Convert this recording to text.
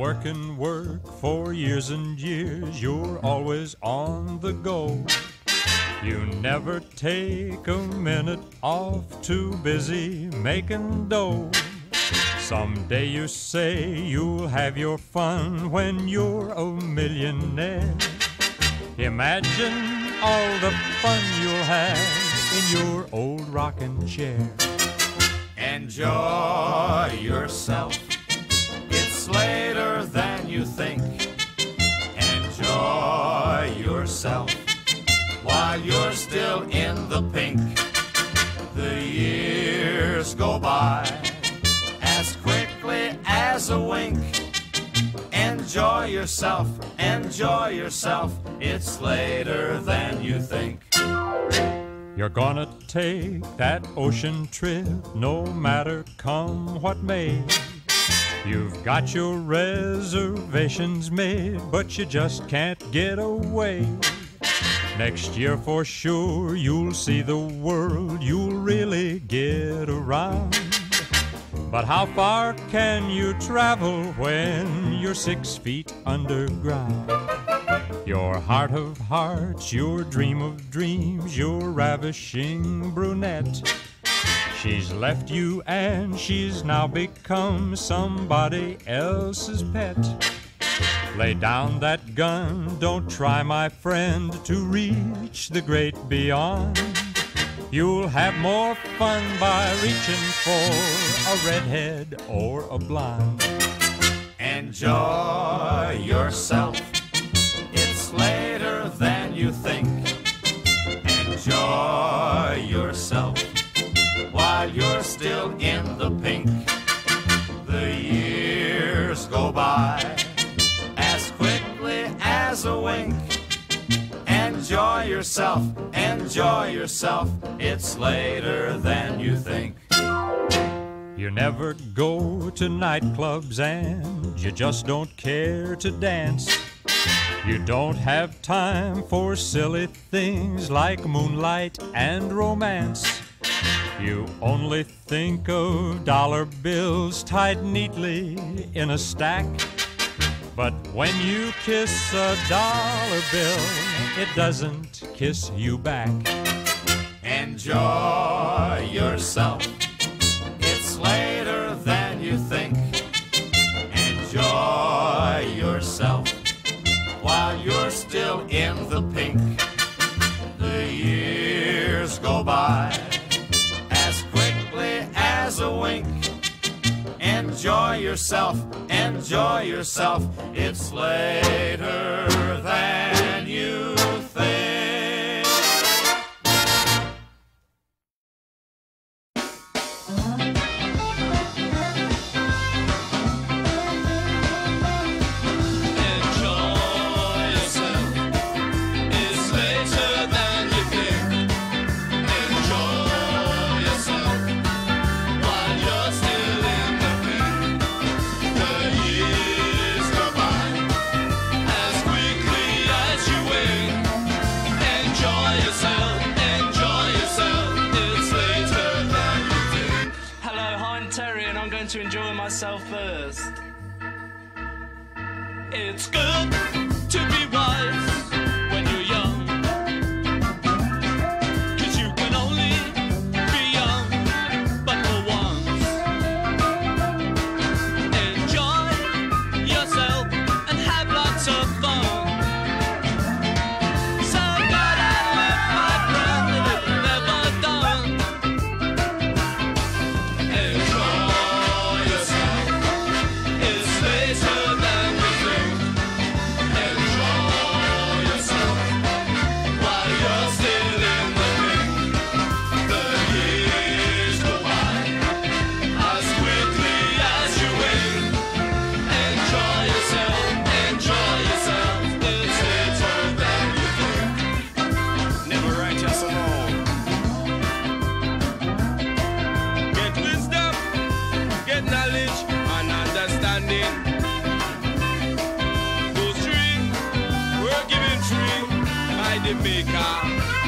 work and work for years and years. You're always on the go. You never take a minute off, too busy making dough. Someday you say you'll have your fun when you're a millionaire. Imagine all the fun you'll have in your old rocking chair. Enjoy yourself. It's later than you think. Enjoy yourself while you're still in the pink. The years go by as quickly as a wink. Enjoy yourself, enjoy yourself. It's later than you think. You're gonna take that ocean trip, no matter come what may. You've got your reservations made, but you just can't get away. Next year for sure you'll see the world, you'll really get around. But how far can you travel when you're 6 feet underground? Your heart of hearts, your dream of dreams, your ravishing brunette. She's left you and she's now become somebody else's pet. Lay down that gun, don't try, my friend, to reach the great beyond. You'll have more fun by reaching for a redhead or a blonde. Enjoy yourself. It's later than you think. Enjoy yourself while you're still in the pink. The years go by as quickly as a wink. Enjoy yourself, enjoy yourself. It's later than you think. You never go to nightclubs and you just don't care to dance. You don't have time for silly things like moonlight and romance. You only think of dollar bills tied neatly in a stack. But when you kiss a dollar bill, it doesn't kiss you back. Enjoy yourself. It's later than you think. Enjoy yourself while you're still in the pink. The years go by as quickly as a wink. Enjoy yourself, enjoy yourself. It's later than you think. Enjoy yourself. It's later than you think. Enjoy yourself while you're still in the pink. The years go by as quickly as you wink. Enjoy yourself, enjoy yourself. It's later than you think. Hello, hi, I'm Terry, and I'm going to enjoy myself first. It's good to be wise when you're young, 'cause you can only be young but for once. Enjoy yourself and have lots of fun. So glad I live, my friend, that it's never done. Enjoy yourself. It's later than you think. Enjoy yourself while you're still in the pink. The years go by as quickly as you wink. Enjoy yourself, enjoy yourself. It's later than you think. Never righteous alone. Get wisdom, get knowledge and understanding. Those three were given free by the Maker.